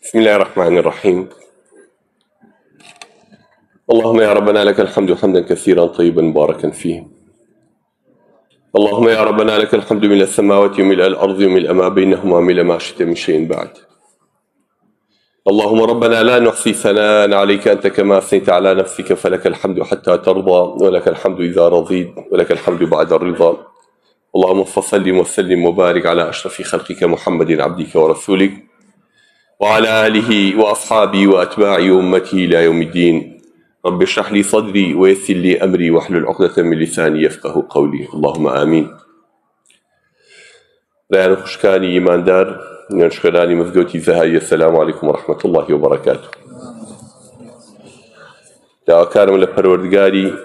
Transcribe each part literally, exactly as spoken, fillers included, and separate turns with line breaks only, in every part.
بسم الله الرحمن الرحيم. اللهم يا ربنا لك الحمد حمدا كثيرا طيبا مباركا فيه. اللهم يا ربنا لك الحمد ملء السماوات وملء الأرض وملء ما بينهما وملء ما شئت من شيء بعد. اللهم ربنا لا نحصي ثناء عليك أنت كما أثنيت على نفسك، فلك الحمد حتى ترضى، ولك الحمد إذا رضيت، ولك الحمد بعد الرضا. اللهم فصل وسلم وبارك على أشرف خلقك محمد عبدك ورسولك وعلى آله وأصحابه وأتباعه وأمته إلى يوم الدين. رب اشرح لي صدري ويسر لي أمري واحلل عقدة من لساني يفقه قولي. اللهم آمين. لا خوشكاني إيمان دار نشكراني مزقوتي زهاي، السلام عليكم ورحمة الله وبركاته. دعا كارم لپروردگاري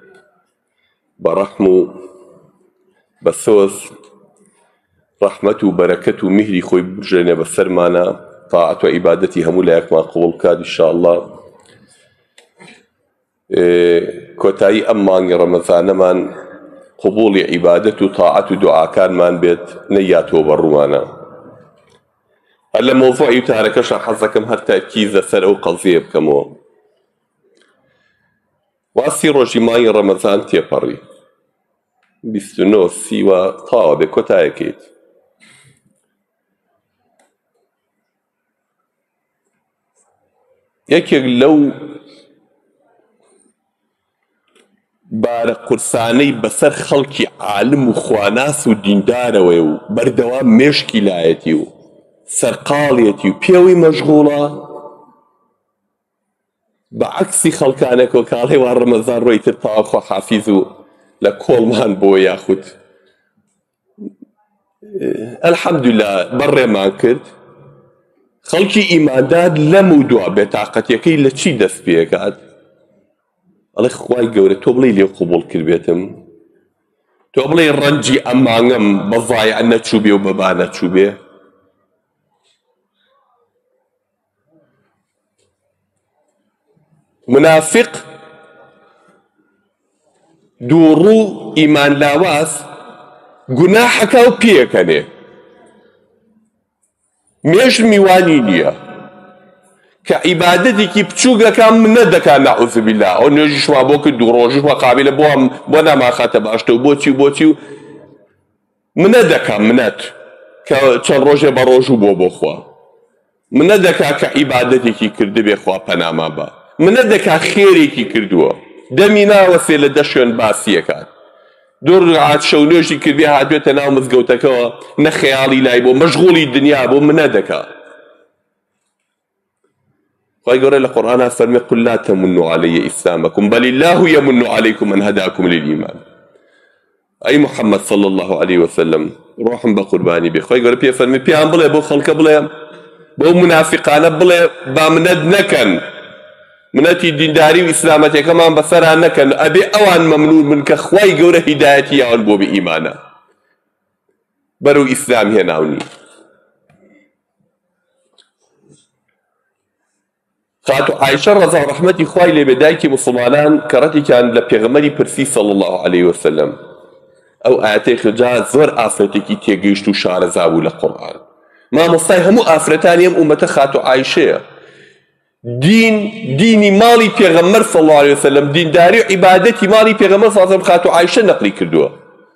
برحمو بسوس رحمته وبركته مهري خوي برجرنا بسرمانا طاعة وعبادتي همو لايك ما قبول كاد إن شاء الله. إيه كوتاي أمان رمضان من قبول عبادته طاعة دعاء كان من بيت نياته برمانا. هلا موضوع يتهرك شرح حظكم هر تأكيد سر أو قضية بكمو وأسيرو جماعي رمضان تيبري بيستنو سيوا طاوة كوتاي كيت يكيق لو بارە قورسانەی بەسەر خەڵکی عالم و خواناس و دیندارەوەی و بەردەوام مێشکی لایەتی و سەرقاڵیەتی و پێوەی مەشغوڵە، بەعەکسی خەڵکانێک و کاڵێ وا ڕەمەزان ڕۆی تر تاوەخوا حافیز و لە کۆڵمان بۆ یاخود ئەلحەمدوللا بەڕێمان کرد. خەڵکی ئیماندار لەم و دوا بێتاقەتیەکەی لە چی دەست پێکات؟ ئەڵێ خوای گەورە تۆ بڵێ لێو قبوڵ کردبێتم، تۆ بڵێ ڕەنجی ئەمانگەم بەضایع نەچوو بێ و بەبا نەچوو بێ. منافق دووڕوو ئیمان لاواز گوناحەکە و پێکەنێ، مێژ میوانی نییە کە عیبادەتێکی بچووکەکە من نەدەکات نەعوذ بالله ئەو نوێژیشوا بۆ کرد دوو ڕۆژیش وە قابلە بۆ بۆ ناماخاتە باشتە و بۆچی و بۆچی و من نەدەکات منەت کە چەند ڕۆژێ بە ڕۆژ و بۆ بۆ خوا، من نەدەکات کە عیبادەتێکی کردبێ خوا پەنامان بە، من نەدەکات خێرێکی کردووە دەمی ناوەسێ لە دە شوێن باسیەکات دوو ڕەکعات شەو نوێژی کردبێ هاتوێتە ناو مزگەوتەکەوە نە خەیاڵی لای بۆ مەشغوڵی دنیا بۆ من نەدەکات. خواهي قرأ القرآن فرمي قل لا تمنوا علي إسلامكم بل الله يمن عليكم أن هداكم للإيمان. أي محمد صلى الله عليه وسلم روح بقرباني بي خواهي قرأ بي فرمي بيان بلي بو خلق بلي بو منافقان بلي بامند نكن مناتي دينداري وإسلامتي كمان بسرها نكن أبي أوان ممنون منك خواهي قرأ هدايتي يعون بو بإيمانا برو إسلام هناوني. خاتو عائشة رضا رحمتي خواهي لبداية مسلمان كرتي كان لبيغمري برسي صلى الله عليه وسلم أو آياتي خجاء زور آفرتكي تيجيشتو شعر زاوي للقرآن ما مصاي همو آفرتان يم أمتا خاتو عائشة دين ديني مالي بيغمر صلى الله عليه وسلم دين داري عبادتي مالي بيغمر صلى الله عليه وسلم خاتو عائشة نقلي كردوه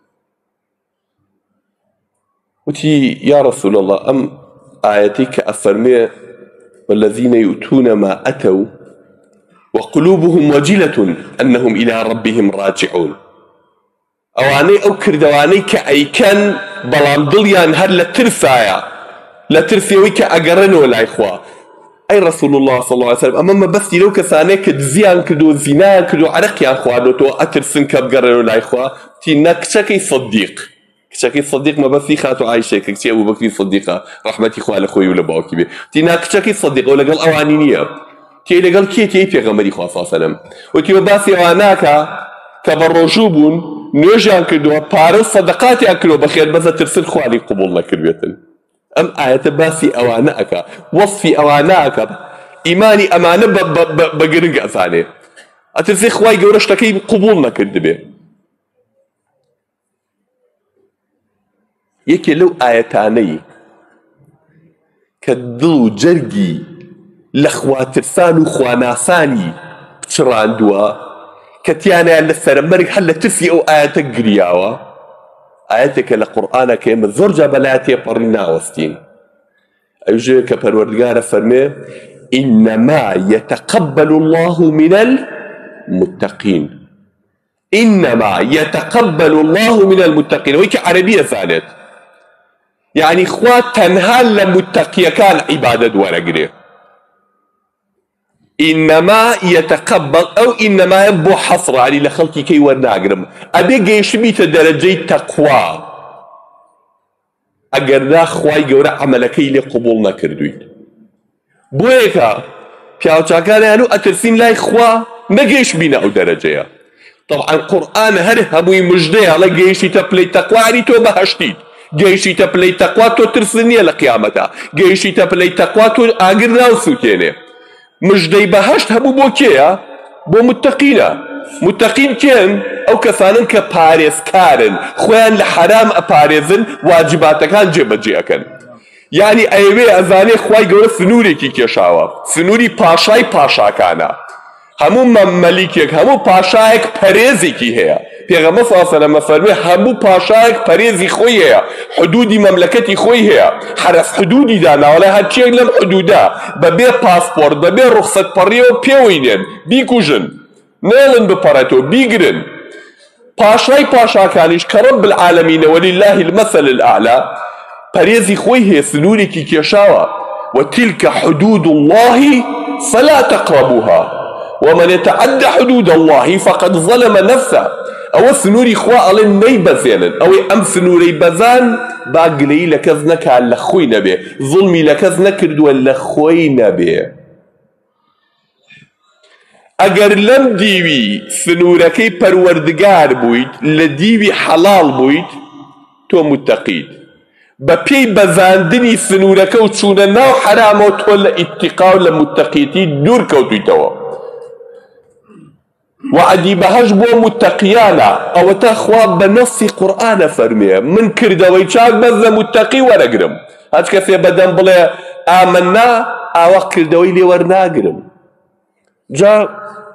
وتي يا رسول الله أم آياتك أفرمي والذين يؤتون ما أتوا وقلوبهم وجلة أنهم إلى ربهم راجعون. أواني أو كردواني كأي كان بلان دليان هر لترفايا لترفيوي كأقرن ولا إخوة أي رسول الله صلى الله عليه وسلم أمام بس لو كثاني كدزيان كدو زنا كدو عرق يا أخوان تو أترسن كبقرن ولا إخوة تينك شكي صديق كشكي صديق ما بس خاتو عايشة كشي أبو بكر صديقة رحمتي خوال أخوي ولا باوكي بي تينا كشكي صديق ولا قال أوانينية تي اللي قال كي تي في غمري خوا صلى الله عليه وسلم وتي باسي واناكا كبروجوبون نيجان كدوا بارس صدقاتي أكلوا بخير بس ترسل خوالي قبولنا كربيتن أم آية باسي أواناكا وصفي أواناكا إيماني أمانة بقرنق أثاني أترسل خواي قورش تكي قبولنا كردبي یەکێ لەو ئاەتانەی کە دڵ و جەرگی لخواترسان وخواناساني بچڕاندووە کە تیانیان لە سەرمەرگ هەر لە ترسی ئەو ئاەتە گریاوە ئاەتێکە لە قورئانە کە ئێمە زۆرجا بەلایە تێپەڕی ناوەستین ئەوژەیە کە پەروەردگارە فەرمێ إنما يتقبل الله من المتقين إنما يتقبل الله من المتقين ويك عربية ثالث يعني خوا تنها لمتقية كان عبادة ورقري إنما يتقبل أو إنما يبو حصر علي لخلقي كي ورناقرم أبي قيش بيت درجة تقوى أقر نا خواي قورا عملكي لقبول نكردوين بويكا بياو چاكان يانو أترسين لاي خوا نقيش بينا أو درجة طبعا القرآن هر هموي مجدية على قيشي تبلي تقوى علي تو بهشتيد قيشي تبلي تقوى تو ترسنية لقيامتا قيشي تبلي تقوى تو آقر ناوسو كيني مجدي بهشت هبو بو كيا بو متقينة متقين كين او كسانن كباريز كارن خوان لحرام اباريزن واجباتا كان جيبا جيأكن يعني ايوه ازاني خواي قول سنوري كي كيشاوا سنوري پاشاي پاشا كانا همو مملكيك همو پاشايك پريزي كي هيا پیغمبر صلی الله علیه و فرمی همو پاشایك پریزی خوی هيا حدودی مملکتی خوی هيا حرف حدودی دانا ولا هاد چیک لم حدودا ببی پاسپورت ببی رخصت پریو پیوینن بیکوجن نالن بپارتو بیگرن پاشای پاشاکانیش كرب العالمين ولله المثل الأعلى پریزی خوی هيا سنوری کی کشاوا وتلك حدود الله فلا تقربوها ومن يتعدى حدود الله فقد ظلم نفسه او سنوري خوا الين نيبزينن او ام سنوري بزان باقلي لكزنك على خوي نبي ظلمي لكزنك ردو لخوي نبي اگر لم ديوي سنوركي پروردگار بويت لديوي حلال بويت تو متقيد بپي بزاندني سنوركي وچونه ناو حرام وتول اتقاء لمتقيتي دور كوتوي توا وعدي بهج بو متقيانا او تخوا بنص قرآن فرميه من كرده ويشاك بذا متقي ورقرم هاج كثير بدن بلا آمنا او كرده ويلي ورناقرم جاء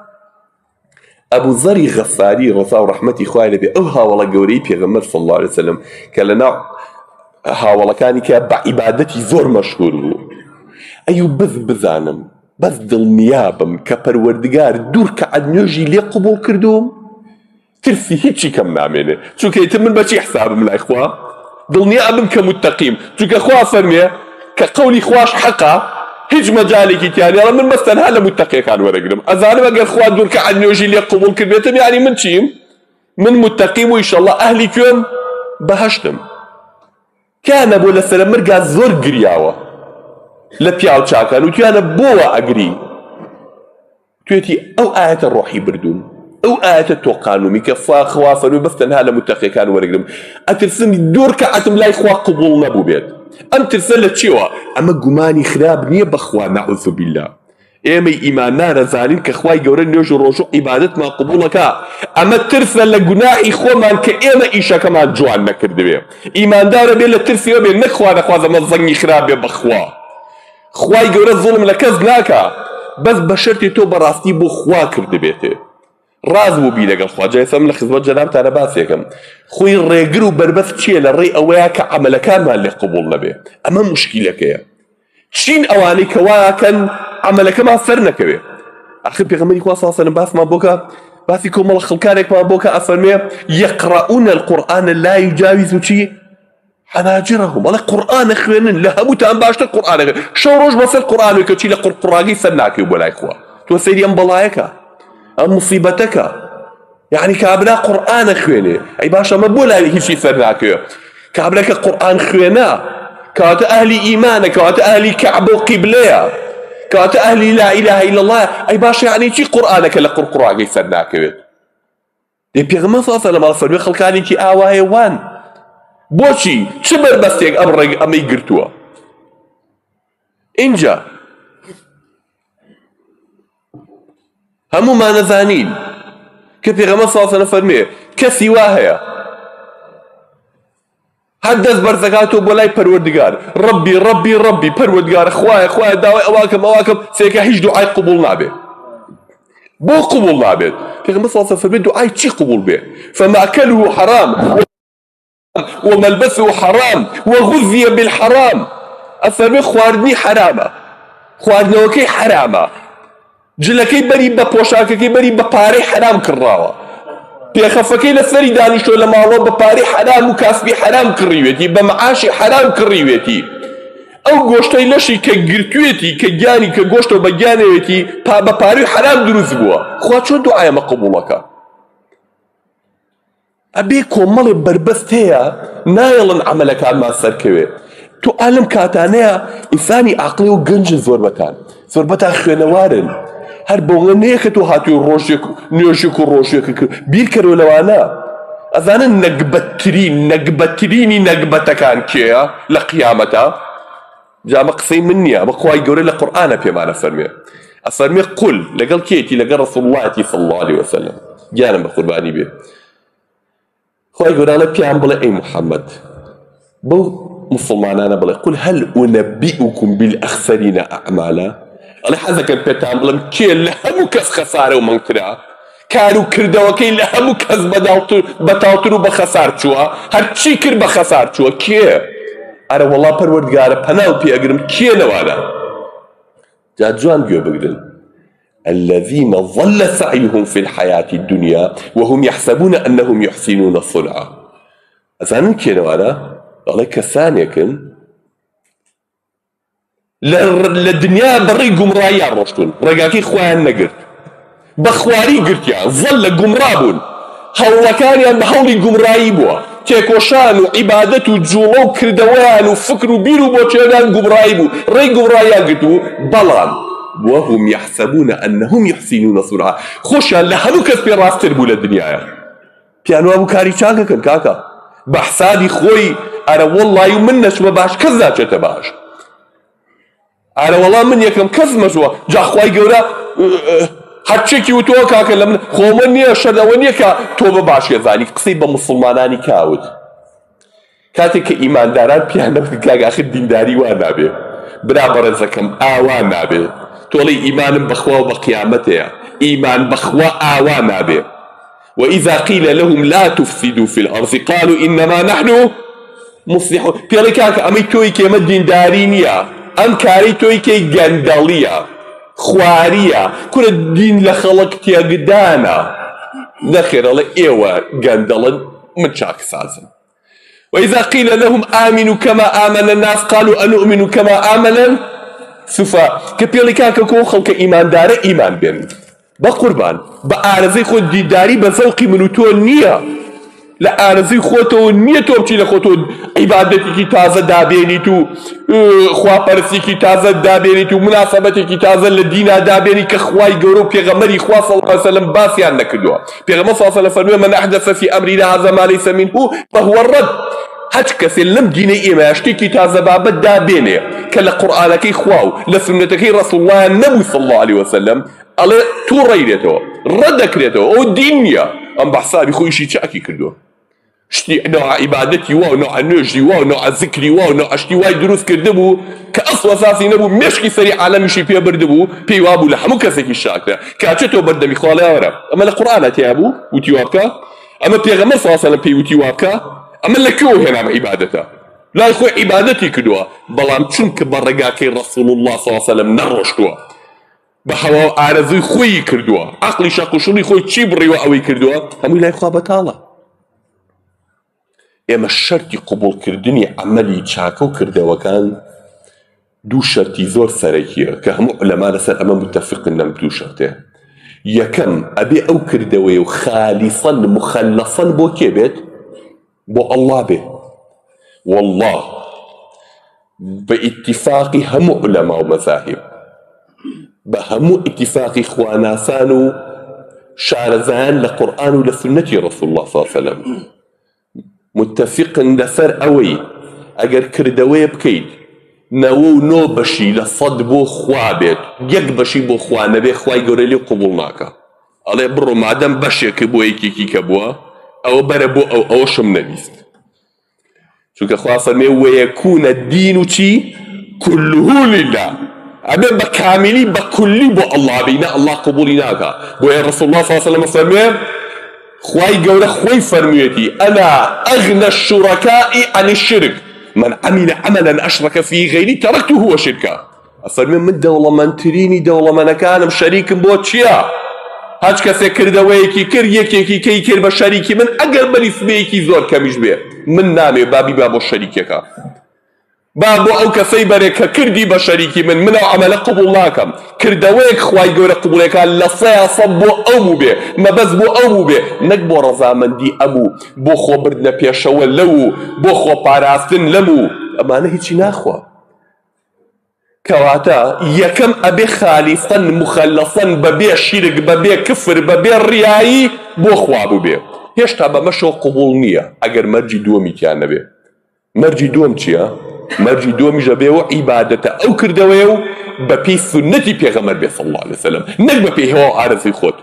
ابو ذر غفاري رضا ورحمتي خواه نبي او هاولا قوري بيغمر صلى الله عليه وسلم كالنا هاولا كاني كابع عبادتي زور مشهور ايو بذ بذانم بس دڵنیابم کە پەروەردگار دوور کە عەدنێژی لێ قبوڵ کردووم ترسی هیچی کەم نامێنێ چونکە ئیتر من بەچی حسابم لای خوا دڵنیابم کە متەقیم چونکە خوا فەرمێ کە قەولی خوش حەقا هیچ مەجالێکی تیانێڵە من بەس تەنها لە متەقیەکان وەرەگرم ئەزانم ئەگەر خوا دوور کە عەدنێژی لێ قبوڵ کردبێتم یعنی من چیم من متەقیم و ئیشەڵڵا ئەهلی کوێم بەهەشتم کیانە بۆ لەسەرە مرگا زۆر گریاوە لبياو چاكان وتيانا بوا اقري تويتي او آية الروحي بردون او آية التوقانو مكفا خوافا وبفتنها لمتقي كان ورقلم اترسن دور كعتم لا يخوا قبول نبو بيت ام ترسل لتشيوا اما قماني خراب نيه بخوا نعوذ بالله ايمي ايماننا رزالين كخواي قورن نيوجو روجو عبادت ما قبولك اما ترسل لقناحي خوا مان كايما ايشا كمان جوان نكرد بيه ايمان دار بيه لترسي وبيه نخوا نخوا زمان ظني خراب بخوا خواي قورة الظلم لكز ناكا بس بشرتي تو براستي بو خوا كرد بيته راز بو بي لقل خوا جاي سم لخزبات جنابتا انا باسيكم خوي الريقرو بربث تشي للري اوياك عملكا ما اللي قبولنا بيه اما مشكلة كيا تشين اواني كوايا كان عملكا ما فرنك بيه اخي بيغمري خوا صلى الله عليه وسلم باس ما بوكا باسي كوم الله خلقانك ما بوكا افرمي يقرؤون القرآن لا يجاوز تشي حناجرهم والله قرآن خوينن لهمو تام باشت القرآن شو روج بس القرآن وكتشي لقرقراقي سناكي وبلا إخوة تو سيدي أم بلايك أم مصيبتك يعني كابلا قرآن خويني أي باشا ما بولا هيشي سناكي كابلاك قرآن خوينا كات أهلي إيمانك كات أهلي كعب وقبلية كات أهلي لا إله إلا الله أي باشا يعني شي قرآنك لقرقراقي سناكي دي بيغمى صلى الله عليه وسلم فرمي خلقاني كي آواهي وان بوشي چه بربستيك امرق امي قرتوا انجا همو ما نزانين كبيغمى صلى الله عليه وسلم فرمي كسواهيا هەر دەست بەرزەکاتەوە بۆ لای پەروەردگار ڕەبی ڕەبی ڕەبی پەروەردگارە خوایە خوایە داوای ئەواکەم ئەواکەم سێکە هیچ دوعای قبول نابێت بۆ قبول نابێت پێغەمبەر صلی الله علیه و سلم دوعای چی قبول بێ فمأكله حرام وملبسه حرام وغذي بالحرام أفرمي خواردني حرامة خواردنەوەکەی حرامە جلەکەی بەری بە پۆشاکەکەی بەری بە پارەی حرام کڕاوە پێخەفەکەی لەسەری دانیشتۆ لە ماڵەوە بە پارەی حرام و کاسبی حرام کڕیوێتی بە مەعاشی حرام کڕیوێتی ئەو گۆشتەی لەشی کە گرتوێتی کە گیانی کە گۆشتەوە بە گیانەوێتی بە پارەی حرام دروست بووە خوا چۆن دوعایەمە قبوڵەکە ئەبێ کۆمەڵێ بربەست هەیە نایەڵن عەمەلەکانمان سەرکەوێ تۆ ئالم کاتانەیە ئینسانی عاقڵی و گەنجن زۆربەتان زۆربەتان خوێنەوارن هەر بۆڵە نەیە کە تۆ هاتووی ڕۆژێک نوێژێک و ڕۆژێک کرد بیرکەرەوە لەوانە ئەزانن نەکبەتترین نەکبەتترینی نەکبەتەکان کێیە لە قیامەتە جامە قسەی من نییە بە خوای گەورە لە قورئانە پێمانە فەرمێ ئەفەرمێ قول لەگەڵ کێتی لەگەڵ ڕەسوڵ اللهی صلی الله علیه وسلم گیانم بە قوربانی بێ خوای گەورە پیان بڵێ ئەی محەممەد بەو مسلمانانە بڵێ قل هەل ئونەبیئوکم بالئەخسەرینە ئەعمالا ئەڵێ حەزەکەم پێتان بڵێم کێ لە هەموو کەس خەسارە و مەنگترا کار و کردەوەکەی لە هەموو کەس بەتاوتر و بە خەسار چووە هەرچی کرد بە خەسار چووە کێ ئەرە وەڵا پەروەردگارە پەناو پێ ئەگرم کێ لەوانە جا جوان گوێ بگرن الذين ضل سعيهم في الحياة الدنيا وهم يحسبون أنهم يحسنون صنعا أزانن كي نوانا والله كسانيكن للدنيا بري قمرايا رشتون رقاكي خوان نقرت بخواري قرت يعني ظل قمرابون هو كان يعني هولي قمراي بوا تيكوشان وعبادته وجولو وكردوان وفكر وبيرو بوشينان قمراي بو ري قمرايا قرتو بلان وهم يحسبون أنهم يحسنون صنعا خوشا لهلو كسبي راس تربو للدنيا بيانو أبو كاري شاكا كن كاكا بحسادي خوي أنا والله يمنش ما باش كذا جت باش أنا والله من يكم كذ مجوا جا خوي جورا هرچی وتو كاكا لمن خومني شدوني كا توبة باش يزاني قصيبة مسلماناني كاود كاتك إيمان داران بيانا بكاكا آخر دين داري وانا بي برابر زكم آوانا بي تولي إيمان بخوا وبقيامته إيمان بخوا آوانا بي وإذا قيل لهم لا تفسدوا في الأرض قالوا إنما نحن مصلحون بيالي كاكا أمي توي كي مدين دارينيا أم كاري توي كي جنداليا خواريا كل الدين لخلق تياقدانا نخير الله إيوا جندلا من شاك سازم وإذا قيل لهم آمنوا كما آمن الناس قالوا أنؤمن كما آمن سوفا كبيالي كاكا كو خلق إيمان دار إيمان بين بقربان بأرزي خود ديداري بزوقي منو تو نية لأرزي خوتو نية تو بچي لخوتو عبادتي كي تازة دابيني تو خوا پرسي كي تازة دابيني تو مناسبتي كي تازة لدينا دابيني كخواي قورو بيغمري خوا صلى الله عليه وسلم باسيان نكدوا بيغمر صلى الله عليه وسلم من أحدث في أمرنا هذا ما ليس منه فهو الرد هەچ کەسێ لەم دینەی ئێمە شتێکی تازە بابەت دابێنێ کە لە قورئانەکەی خوا و لە سنەتەکەی ڕەسوڵ الله نەبوو صلی الله عليه وسلم ئەڵێ توو ڕێیدێتەوە ڕەت دەکرێتەوە ئەو دین نییە ئەم بە حسابی خۆیشی چاکی کردووە شتی نوع عیبادەتی وا و نوع نوێژی وا و نوع زیکری وا و نوع شتی وای دروست کردبوو کە ئەسڵ ئەساسی نەبوو مێشکی سەری عالەمیشی پێ بردبوو پێی وابوو لە هەموو کەسێکی شاکرە کاچێتەوە بەردەمی خوا لێوەرە ئەمە لە قورئانە تیا بوو وتی وا بکە ئەمە پێغەمبەر صلی الله عليه وسلم پێی وتی وا بکە ئەمە لەکوێوە هێنامە عیبادەتە لای خۆی عیبادەتی کردووە بەڵام چونکە بە ڕێگاکەی ڕەسوڵ الله صلی الله عليه وسلم نەڕۆشتووە بە هەوا ئارەزووی خۆی کردووە عەقڵی شەق و شوڵی خۆی چی بڕیوە ئەوەی کردووە هەمووی لای خوا بەتاڵە ئێمە شەرتی قبوڵکردنی عەمەلی چاکە و کردەوەکان دوو شەرتی زۆر سەرەکیە کە هەموو عولەما لەسەر ئەمە متەفقن لەم دوو شەرتێ یەکەم ئەبێ ئەو کردەوەی و خالیسەن مخەلەسەن بۆ کێ بێت بۆ الله بێ والله باتفاقی هەموو عولەما و مەذاهب بە هەموو اتفاقی خواناسان و شارەزایان لە قورئان و لە سنەتی ڕەسوڵ الله صلی الله عليه وسلم متفقن لەسەر ئەوەی ئەگەر کردەوەیە بکەیت نەوە و نۆ بەشی لە سەد بۆ خوا بێت یەک بەشی بۆ خوا نەبێ خوای گەورە لێ قبوڵ ناکە ئەڵێ بڕۆ مادەم بەشێکە بۆ یەکێکی کە بووە ئەوە بەرە بۆ ئەو ئەوەشم نەویست چونکە خوا فەرمێ وەیەکونە الدین و چی كله لله ئەبێ بە کاملی بە کولی بۆ ئەڵڵا بینە ئەڵڵا قبولی ناکە بۆیە ڕەسوڵ الله صلی الله علیه وسلم فەرمێ خوای گەورە خۆی فەرموویەتی ئەنا ئەغنە الشركاء عن الشرك من عمل عملا أشرك فيه غيري تركته هو شركا أفرمي من دولة من تريني دولة من كان شريك بوتشيا هاج كسي كردويكي كر يكيكي كي كر بشريكي من أقل بنسبيكي زور كمش بيه من نامي بابي بابو الشريكيكا بابو أو كسي بريكا كردي بشريكي من منو عمل قبول ناكم كردويك خواي قول قبوليكا لصيا صبو أمو بيه ما بس بو أمو بيه نقبو رزا من دي أمو بو خو بردنا بيشوال لو بو خو باراستن لمو أما أنا هيتشي ناخوا كواتا يكم أبي خالصا مخلصا ببي شرك ببي كفر ببي الرياي بو خوابو بيه هشتا بمشو قبول نية اگر مرجي دومي كان نبي مرجي دوم چيا مرجي دومي جبيو عبادته او كردويو ببي سنتي بيغمر بي صلى الله عليه وسلم نك ببي هو عارف يخوت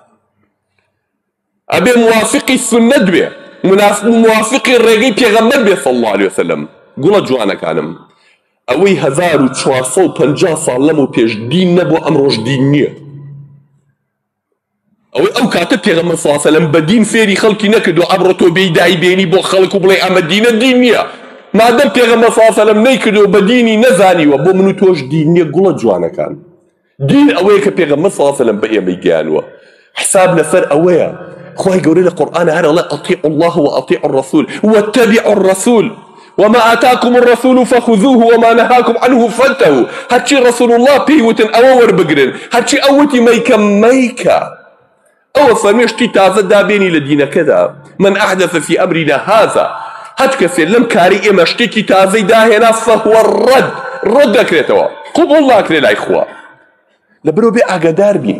أبي موافقي السنة بيه موافقي الرقي بيغمر بي صلى الله عليه وسلم قولا جوانا كانم اوی هزار و چوارسە و پەنجا ساڵ لەم و پێش دین نەبوو ئەمڕۆژ دین نییە ئەوەی ئەو کاتە پێغەمبەر صلی الله علیه وسلم بە دین فێری خەڵکی نەکردو ئەمڕۆ تۆ بێی دایبێنی بۆ خەڵک و بڵێ ئەمە دینە دین نییە مادەم پێغەمبەر صلی الله علیه وسلم نەیکردو بە دینی نەزانیوە بۆ من و تۆش دین نییە گوڵە جوانەکان دین ئەوەیە کە پێغەمبەر صلی الله علیه وسلم بە ئێمەی گەیانوە حساب لەسەر ئەوەیە خوای گەورە لە قورئانە هەر ئەڵێ ئەطیعوا الله وأطیعوا الرسول واتبعوا الرسول وما آتاكم الرسول فخذوه وما نهاكم عنه فانتهوا هاتشي رسول الله بيوتن أور بقرن هاتشي أوتي ميكا ميكا أو فرميشتي تازا دابيني لدينا كذا من أحدث في أمرنا هذا هات كثير لم كاري إمشتي تازا داهنا فهو الرد رد أكريتوا قبول الله أكري لا إخوة لبرو بي أقدار بي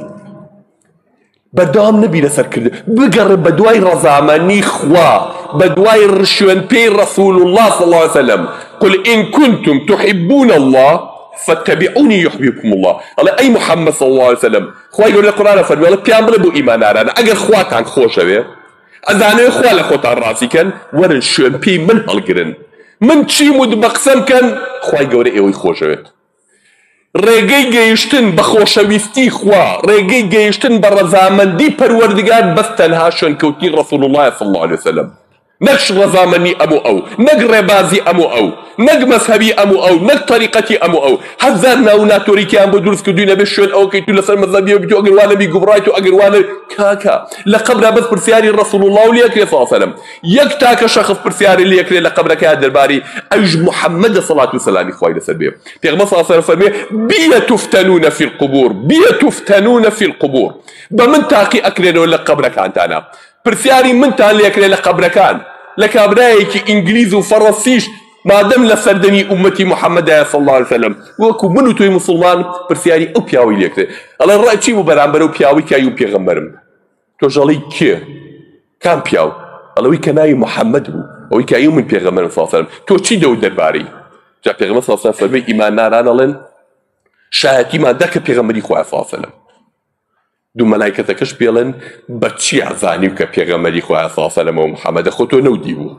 بدام نبي لسر كرد بقرب بدواي رزاماني خوا بدواي رشوان بي رسول الله صلى الله عليه وسلم قل إن كنتم تحبون الله فاتبعوني يحببكم الله الله أي محمد صلى الله عليه وسلم خوا يقول القرآن فرمي الله بيامر بو إيمان أرانا أقر خواتان خوشة بي أزاني خوا لخوتان راسي كان ورن شوان بي من هالقرن من چي مد بقسم كان خوا يقول إيوي خوشة بي ڕێگەی گەیشتن بە خۆشەویستی خوا ڕێگەی گەیشتن بە ڕەزامەندی پەروەردگار بەس تەنها شوێنکەوتنی ڕەسوڵ الله صلی الله عليه وسلم نەک ڕەزامەندی ئەموو ئەو نەک ڕێبازی ئەموو ئەو نەک مەذهەبی ئەموو ئەو نەک تەریقەتی ئەموو ئەو هەزار ناو ناتۆریکیان بۆ دروست کردووی نەبێ شوێن ئەوکەی تو لەسەر مەذهەبیەوە بیتو ئەگەر وا نەبی گومڕای و ئەگەر وا نەبی کاکە لە قەبرا بەس پرسیاری ڕەسوڵ الله و لێکرێ صلی الله عليه وسلم یەک تاکە شەخص پرسیاری لێکرێ لە قەبرەکەیان دەربارەی ئەویش محەممەدە سەڵات و سەلامی خوای لەسەر بێ پێغەمبەر صلی الله عليه وسلم فەرمێ بیا تفتنون في القبور بیا تفتنون في القبور بمن تاقی ئەکرێنەوە لە قەبرەکانتانە پرسیاری منتان لێکرێ لە قەبرەکان لە کابرایەکی ئینگلیز و فەڕەنسیش مادەم لە سەردەمی ئومەتی محەممەدایە صلی الله عليه وسلم وەکو من و تۆی مسلمان پرسیاری ئەو پیاوەی لێکرێ ئەڵێ ڕای چی بوو بەرامبەر ئەو پیاوەی کە ئەی پێغەمبەرم تۆژەڵی کێ کام پیاو ئەڵەوەی کە ناوی محەممەد بوو ئەوەی کە ئەی من پێغەمبەرم صلی الله عليه وسلم تۆ چی دەوت دەربارەی جا پێغەمبەر صلی الله عليه وسلم فەرمێ ئیمانداران ئەڵێن شایەتیمان دا کە پێغەمبەری خوا صلی الله عليه وسلم دوو مەلایکەتەکەش پێڵێن بە چی ئازانی کە پێغەمبەری خوا صلی الله عليه وسلم و محەممەدە خۆ تۆ نەودی بوو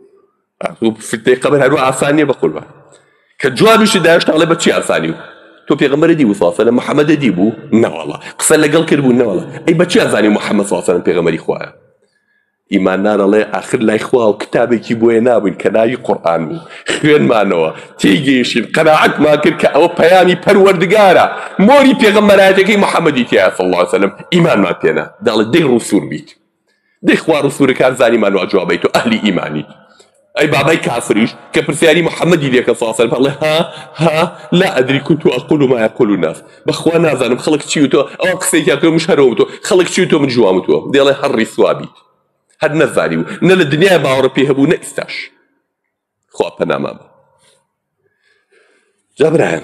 فتنەی قەبر هەروە ئاسان نییە بە قوربان کە جوابیشی داهێشتا ئەڵێ بە چی ئاسانی و تۆ پێغەمبەرە دیبوو صلی الله عليه وسلم محەممەدە دیبوو نەوەڵڵا قسە لەگەڵ کردبوو نەوەڵڵا ئەی بە چی ئازانی محەممەد صلی الله عليه وسلم پێغەمبەری خوایە ئیماندار ئەڵێ ئاخر لای خوا و کتابێکی بۆیە نابووین کە ناوی قورئان بوو خوێنمانەوە تێیگەیشتین قەناعەتمان کرد کە ئەوە پەیامی پەروەردگارە مۆری پێغەمبەرایەتەکەی محەممەدی تایە صلی الله عليه وسلم ئیمانمان پێنا دەڵێ دەی ڕوسور بیت دەی خوا ڕوسورەکان زانیمانەوە جوابەی تۆ ئەهلی ئیمانیت أي باباي كافريش كبرسياري محمد يليك صلى الله عليه وسلم ها ها لا أدري كنت أقول ما يقول الناس بخوانا زانم خلق تشيوتو أو قسيكاتو مش هرومتو خلق تشيوتو من جوامتو دي الله هري ثوابي هاد نزاريو نل الدنيا باور بيها بو نستاش خواب بنامام جابران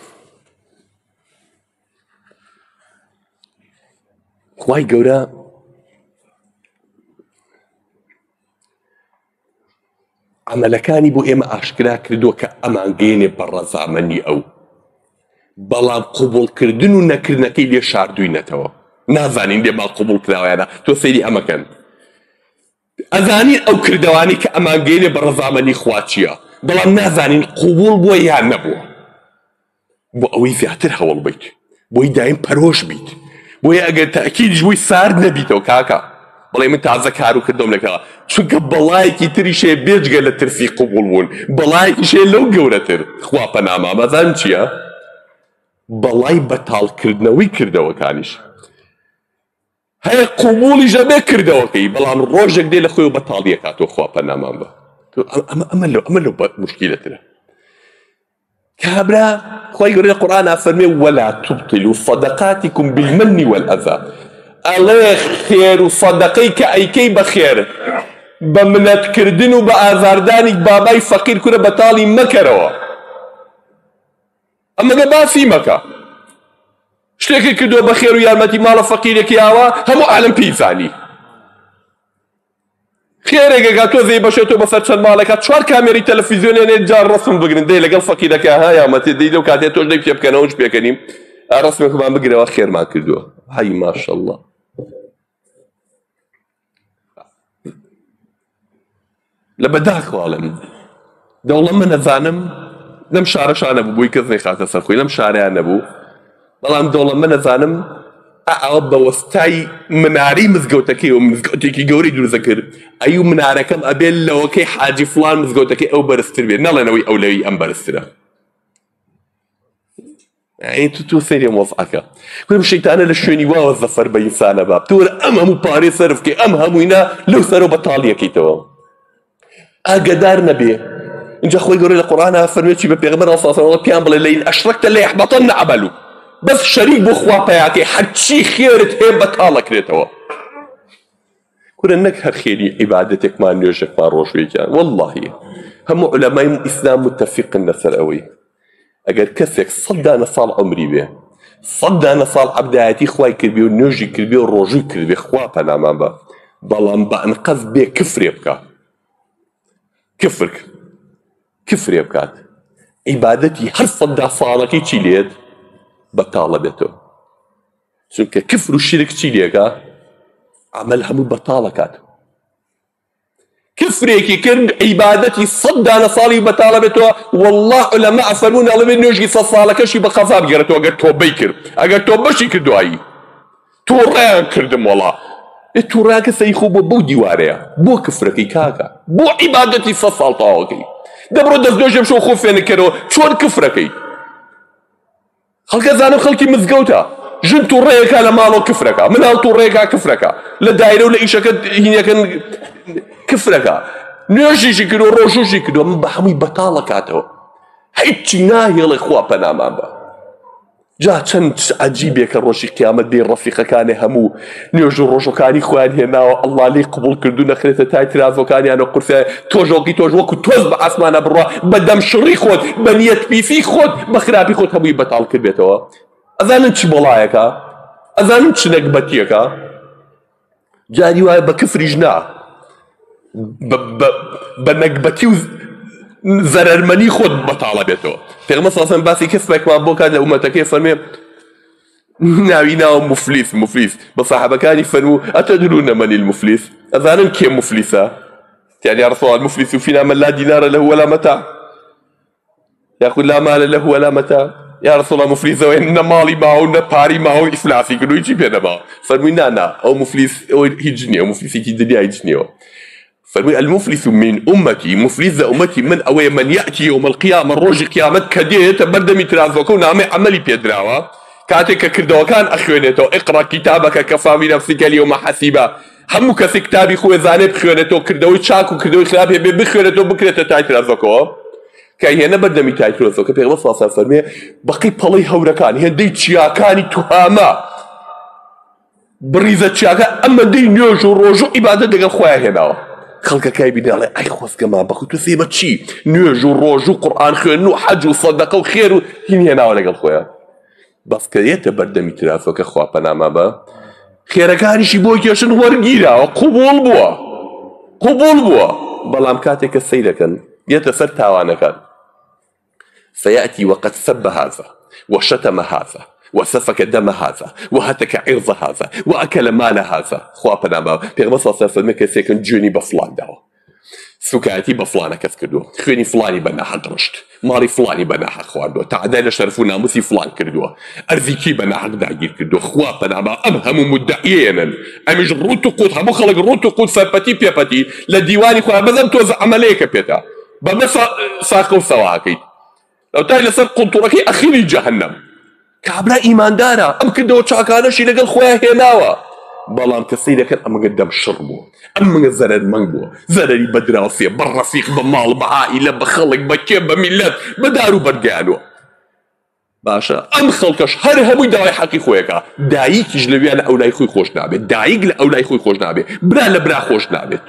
خواي قورا عملەکانی بۆ ئێمە ئاشکرا کردووە کە ئەمان گەێنێ بە ڕەزامەندی ئەو بەڵام قبوڵکردن و نەکردنەکەی لێ شاردووینەتەوە نازانین لێ ماڵ قبوڵ کراوەیانە تۆ سەیری ئەمەکەن ئەزانین ئەو کردەوانی کە ئەمان گەیەنێ بە ڕەزامەندی خوا چییە، بەڵام نازانین قوبوڵ بووە یان نەبووە. بۆ ئەوەی زیاتر هەوڵ بیت، بۆی دایم پەرۆش بیت، بۆیە ئەگەر تەکیدش بووی سارد نەبیتەوە کاکە بڵێ من تازە کار و کردۆم لەکەوە، چونکە بەڵایەکی تریشێ بێجگە لە ترسی قوبوڵ بوون، بەڵایەکیشێ لەو گەورەتر خوا پەناما بەزان چییە؟ بەڵای بەتاڵکردنەوەی کردەوەکانیش هەیە قوبوڵیش ئەبێ کردەوەکەی، بەڵام ڕۆژێک دێ لە خۆی بەتاڵی ئەکاتەوە خوا پەنامان بە. ئەمە لەو مشکلەترە. كابرا خوي يقول القرآن أفرمي ولا تبطلوا صدقاتكم بالمن والأذى. الله خير وصدقيك أي كي بخير بمنت كردن وبآذاردانك باباي فقير كنا بطالي مكروا. أما قبا في مكة شتيك كدو بخير ويارمتي مال فقيرك ياوا همو أعلم بيزاني خيرك قاتو زي بشتو بسرچن مالك چوار كاميري تلفزيونين جار رسم بگرن دي لقل فقيرك ها يا متي دي لو كاتي توش دي بكنا وش بيكنيم رسمك ما بقرا خير ما كردو هاي ما شاء الله. لبداك والله دولة من الزانم لم شارش انا ابو بوي كذني خاطر سرخوي لم شارع انا ابو بلام دولة من الزانم أعب وستاي مناري مزقوتكي ومزقوتكي قوري دور ذكر أيو مناركم أبيل لو كي حاجي فلان مزقوتكي أو برستر بيه نلا نوي أولوي أم برستره يعني تو تو ثانية موضعك كل الشيطان للشوني وظفر بإنسان باب تور أم همو باري صرف كي أم همو هنا لو صاروا بطالية كي تو أقدار نبي إن جا خوي قولي القرآن فرميتي ببيغمبر صلى الله عليه وسلم بيان بلي لين أشركت اللي يحبطن عمله بس شريك بخوا بياكي حتشي خيرت هي بطالك ريتوا كون انك هالخيري عبادتك ما نيوجك ما روشوي كان والله هم علماء الاسلام متفقين نسر قوي اگر كسك صد انا صال عمري به صد انا صال عبداتي خواي كربي ونيوجي كربي وروجي كربي خوا بناما با بلان بانقذ بي كفر يبكى كفرك كفر يبكات عبادتي هر صد صالكي تشيليت بطالة بيتو چونك كفر الشرك تشيليكا عمل همو بطالة كاتو كفريكي كرد عبادتي صد انا صالي بطالة بيتو والله علماء فرمون الله من نوجي صالك شي بخفاب جرتو اگر توبي كر اگر توبشي كردو اي توران كردم والله التوراك سيخو بو ديواريا بو كفركي كاكا بو عبادتي صال طاوكي دبرو دز دوجم شو خوفين كرو شون كفركي خلق زانم خلقي مزقوتا جن توريكا لمالو كفركا منال توريكا كفركا لدايرة ولا إيشا هنا كان كفركا نيوشي كدو روشوشي كدو من بحمي بطالة كاتو هيتشي ناهي الإخوة بناما با جا چند عجيب يك الروشي قيامت بين رفيقة كان همو نيوجو روشو كاني خوان هنا الله لي قبول كردونا خليتا تاي ترازو كاني انا قرثة توجوكي توجو وكو توز بعسمانا برا بدم شري خود بنيت بيفي خود بخرابي خود همو يبطال كربيتوا أذان چي بولايكا أذان چي نقبتيكا جاري واي بكفري جنا بنقبتي زررمني خود بطالة بيتو پیغمبر صلی الله علیه و باسی کسبك ما بوكاد لأمتك فرمي ناوينا مفلس مفلس بصحابة كان يفرموا أتدرون من المفلس؟ أذانا كيف مفلسة؟ يعني يا رسول الله المفلس فينا من لا دينار له ولا متاع يقول لا مال له ولا متاع يا رسول الله مفلسة وإن مالي معه نباري معه إفلاسي كنو يجي بينا معه فرمي نانا أو مفلس أو هيجني أو مفلس يجي الدنيا هيجني فرمي المفلس من أمتي مفلس أمتي من أوي من يأتي يوم القيامة الروج قيامة كديت بردمي ترازوكو نعمي عملي بيدراوا كاتك كردو كان أخوانيتو اقرأ كتابك كفى بنفسك اليوم حسيبا همو كسي كتابي خوي زاني بخوانيتو كردوي تشاكو كردوي خلابي بخوانيتو بكريتا تاي ترازوكو كاي هنا بردمي تاي ترازوكو بيغمبر صلى الله عليه وسلم فرمي بقي بلي هوركان هندي تشياكاني تهاما بريزة تشياكا أما دي نيوجو روجو إبادة دقل خواه هنا خلق كايبين على أي خوص كمان بخو تسيبت شي نيجو روجو قرآن خير حج وصدقة وخير هني هنا ولا قال خويا بس كيت بردمي ترافك أخوة بنام با خير كاني شي بوي كيشن ورقيرا قبول بوا قبول بوا بلام كاتك السيدة كان يتسر تاوانا كان سيأتي وقد سب هذا وشتم هذا وسفك دم هذا وهتك عرض هذا وأكل مال هذا خوا بنامه بيغمر صلى الله عليه وسلم كسيكن جوني بفلان داو سكاتي بفلانة كس كردو خويني فلاني بناحة قرشت ماري فلاني بناحة خواردو تعدال شرفو ناموسي فلان كردو أرزيكي بناحة داگير كردو خوا بنامه أم همو مدعيينا أمش روتو قود همو خلق روتو قود سرپتي بيپتي لديواني خوا بزم توز عمليك بيتا بمسا ساقو سواكي لو تاي لسر قنطركي أخيري جهنم كابرا إيمان دارا أم كردو چاكانشي لقل خواه هناوا بلام كسيدة كان أم قدام شربو أم الزرر منبو زرري بدراسي بالرفيق بمال بعائلة بخلق بكيب بملات بدارو برقانو باشا أم خلقش هر هموي داوي حقي خويكا دايك يجلوي على أولاي خوي خوش نابت دايك لأولاي خوي خوش نابت برا لبرا خوش نابت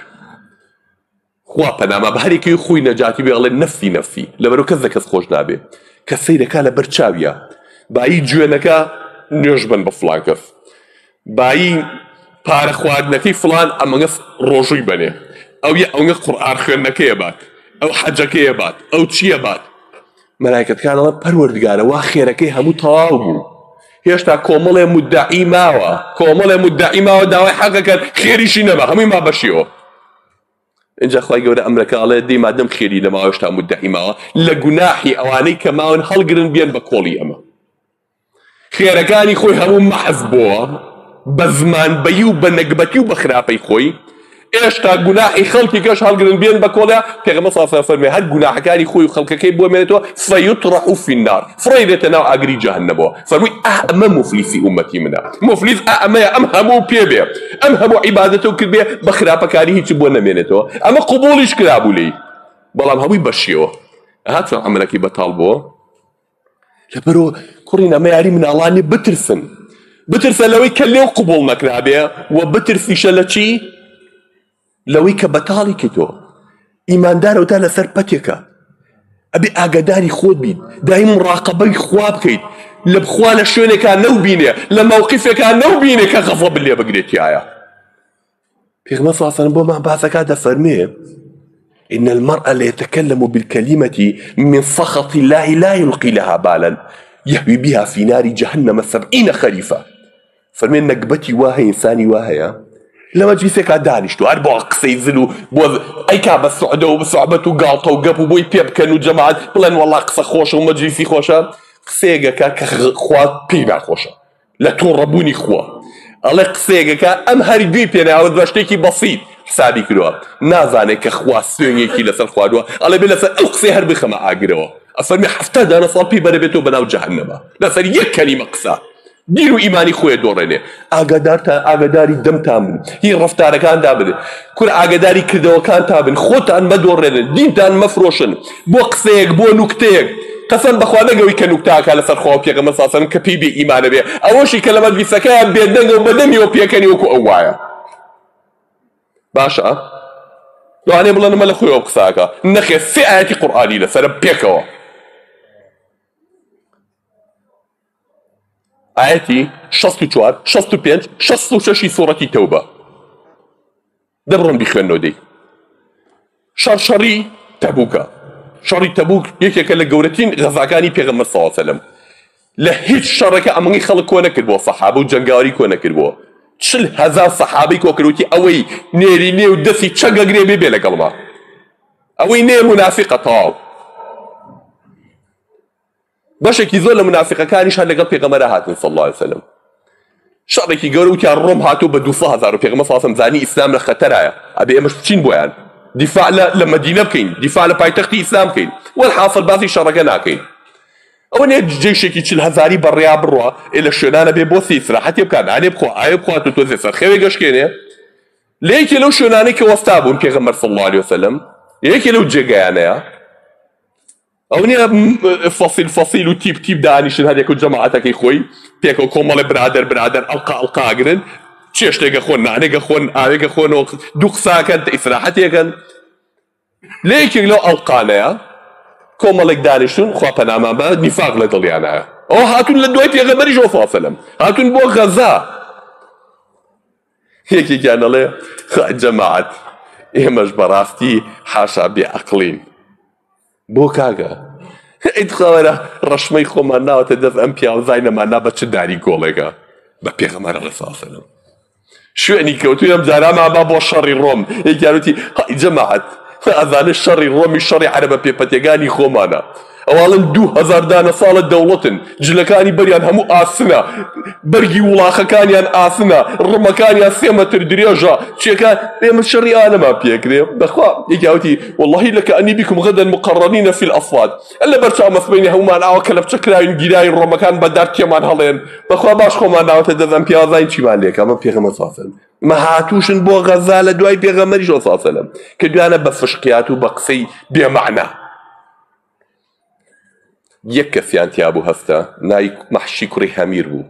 خوا بناما بهريكي خوي نجاتي بيغلي نفسي نفسي لبرو كذا كذا خوش نابت كسيدة كان برشاويا باي جوانكا نيوجبن بفلان كف باي پارە خواردنەکەی فلان ئەمەگە ڕۆژووی بنێ ئەو یە ئەوگە قورئان خوێندنەکەیە بات ئەو حەجەکەیە بات ئەو چییە بات مەلایکەتەکانەڵێن پەروەردگارە وا خێرەکەی هەموو تەواو بوو هێشتا کۆمەڵێ مودعی ماوە کۆمەڵێ مودعی ماوە داوای حەقەکەن خێریشی نەما هەمووی ما بەشیەوە اینجا خوای گەورە ئەمرەکەڵێ دەی مادەم خێری نەماوە هێشتا مودعی ماوە لە گوناحی ئەوانەی کە ماون هەڵگرن بێن بە کۆڵی ئەمە خێرەکانی خۆی هەموو مەحز بووە بزمان بيو بنقبتي وبخرابي خوي ايش تا جناحي خلقي كاش هالقرن بين بكولا بيغمر صلى الله عليه وسلم هاد جناح كاني خوي وخلقك كي بو منتو فيطرح في النار فريدة نوع اجري جهنم فرمي اهم مفلس امتي منا مفلس اهم امهم بيبي امهم عبادته كبي بخرابه كاني هيك بو منتو اما قبولش كلابو لي بلام هوي بشيو هات عملك بطالبو لبرو كورينا ما يعري من الله اني بترسن بترسى لوي كلي وقبول مكنابه وبترسي شلتشي لوي كبطالي كتو إيمان دار وتالا سربتك أبي أقداري خود بين دايم مراقبة خواب كيد لبخوانا شوني كان نو بيني لموقفي كان نو بيني كغضب اللي بقريت يايا بيغمى صلى الله عليه وسلم بو ما بعثك هذا فرميه إن المرأة اللي يتكلم بالكلمة من سخط الله لا يلقي لها بالا يهوي بها في نار جهنم سبعين خريفا فرمين نقبتي واهي إنساني واهي لما جيسيك عدانشتو أربع قصي زلو بوذ أي كعب السعودة وبسعبته وقاطة وقبو بوي بيبكن وجماعات بلان والله قصة خوشة ومجلسي خوشة قصيقك كخوات بينا خوشة لا توربوني خوا الله قصيقك أم هاري بي بينا عوض باشتيكي بسيط حسابي كلوا نازاني كخوا سويني كي لسر خوادوا الله بلا سر القصي هربي خما عاقروا أفرمي حفتاد أنا صالبي بربيتو بناو جهنم لا سر يك كلمة قصة ديرو إيماني خويا دوريني أقدار أقداري دم تامن هي رفتار كان دابن كل أقداري كذا كان تامن خوتان ما دوريني دينتان مفروشن بو قصيك بو نكتيك قسم بخوانا قوي كنكتاك على سر خواب يا غمر صاصا كبي بي إيمان بي أوشي كلمات بسكان بيدنغ وبدمي وبيكني وكو أوايا باشا لو أنا بلان مال خويا بقصاكا نخي سئاتي قرآني لسر بيكوا آياتي شصت چوار شصت پنج شصت ششي سورة توبة دبرن بخوانو دي شر شري تبوكا شري تبوك يكي كلا قورتين غزاكاني بيغمر صلى الله عليه وسلم لهيج شركة أمني خلق كونا كربوا صحابة وجنقاري كونا كربوا تشل هزار صحابي كوكروتي أوي نيري نيو دسي تشاقا قريبي بيلا قلما أوي نير منافقة طاو باشێکی زۆر لە منافقەکانیش هەر لەگەڵ پێغەمبەر هاتن صلی الله عليه وسلم شەڕێکی گەورە وتیان ڕۆم هاتوو بە دوو سەد هەزار و پێغەمبەر صلی الله عليه وسلم زانی ئیسلام لە خەتەرایە ئەبێ ئێمەش بچین بۆیان دیفاع لە مەدینە بکەین دیفاع لە پایتەختی ئیسلام بکەین والحاصل باسی شەڕەکە ناکەین ئەوە نێ جێشێکی چل هەزاری بەڕێیا بڕوا ئێ لە شوێنانە بێ بۆ سیسراحەتی بکات ئانێ بخوا ئایا بخوات و تۆ سەرخەوێ گەشتکێنێ لە یەکێ لەو شوێنانەی کە وەستا بوون پێغەمبەر صلی الله عليه وسلم یەکێ لەو جێگایانەیە أوني فصيل فصيل وتيب تيب دانيشن هذيك الجماعة كي خوي بيكو كومال برادر برادر ألقى ألقى أجرن تشيش تيجا خون نعنيجا خون آيجا خون دوق ساكن إسراحتي كان لكن لو ألقانا كومال دانيشن خوا بناما ما نفاق لدليانا أو هاتون لدوي في غمري جو فاصلم هاتون بو غزة هيك كان له جماعة إيه مش براستي حاشا بعقلين بۆ کاگە ئیدخەوەرە ڕەشمەی خۆمان ناوەتە دەست ئەم پیاوەزای نەماننا بە چ داری گۆڵێکە بە پێغەمبەر ڕەساسەلم شوێنی کەوتوی ئەم جارامان با بۆ شەڕی ڕۆم یەکیانوتی هەی جەماعەت ئەزانە شەڕی ڕۆمی شەڕی عەرەبە پێپەتێگانی خۆمانە ئەواڵن دوو هەزار دانە ساڵە دەوڵەتن جلەکانی بەریان هەموو ئاسنە بەرگی وڵاخەکانیان ئاسنە ڕمەکانیان سێ مەتر درێژە چێکان ئێمە شەڕی ئالەمان پێکرێ بەخوا یەکیاوتی واللهی لەکەئەنی بیکم غەدەن مقەڕەنینە فی الئەصفاد ئەلە بەرچاو مەسبەینی هەمومان ئاوە کە لە بچەکراوین گیرای ڕۆمەکان بەدار تێمان هەڵێن بەخوا باش خۆمان ناوەتە دەزەم پیازاین چیمان لێکە ئەمە پێغەمبەر صلی الله علیه و سلم مە هاتووشن بۆ غەزا لە دوای پێغەمبەری صلی الله علیه و سلم کە دوانە بە فشقیات و بە قسەی بێمەعنا یەک کەسیان تیا بوو هەستا ناوی مەحشی کوڕی هەمیر بوو